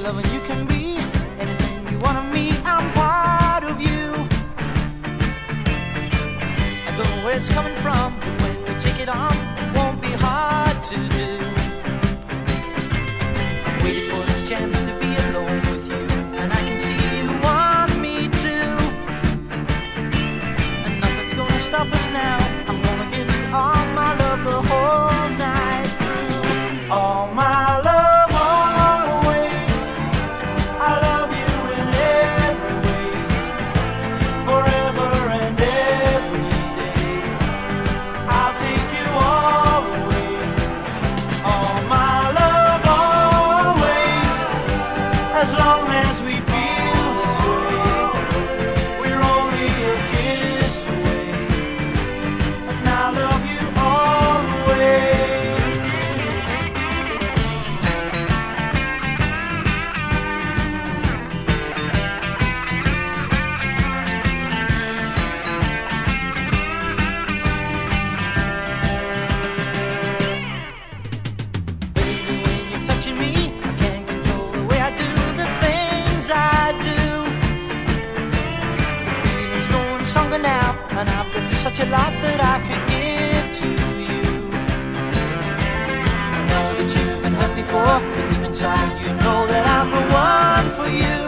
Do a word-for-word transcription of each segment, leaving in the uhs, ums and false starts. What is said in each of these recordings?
loving you can be anything you want of me. I'm part of you. I don't know where it's coming from, but when we take it on, it won't be hard to do. I've waited for this chance to be alone with you, and I can see you want me to. And nothing's gonna stop us now. I'm gonna give you all my love the whole night through. All my love always. I love you in every way, forever and every day. I'll take you all the way. All my love always. As long as we feel this way, we're only a kiss away. And I love you all the way. Baby, when you're touching me, I can't control the way I do the things I do. The feeling's going stronger now, and I've got such a lot that I could give to you. I know that you've been hurt before, but deep inside you know that I'm the one for you.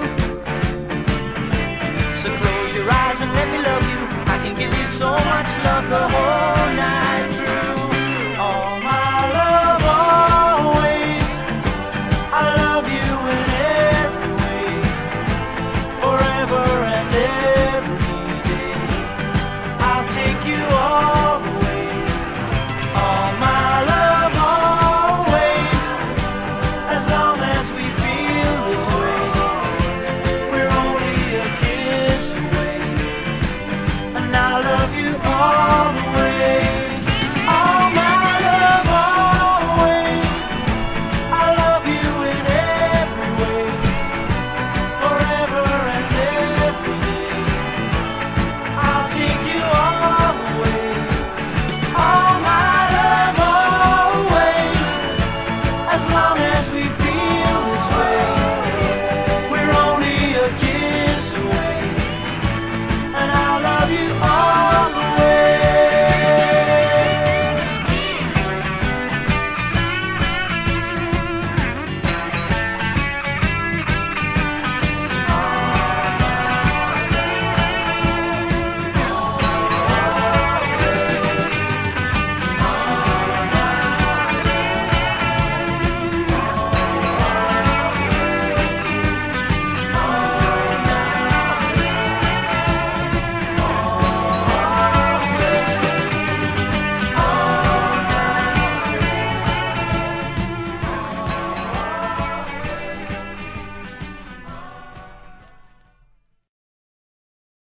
So close your eyes and let me love you. I can give you so much love the whole night through. All my love always. I love you in every way, forever and every day. I'll take you all the way. All my love always. As long as we feel this way, we're only a kiss away. And I love you all the way. All my love always. I love you in every way, forever and every day. I'll take you all the way. All my love always. As long as we feel this way,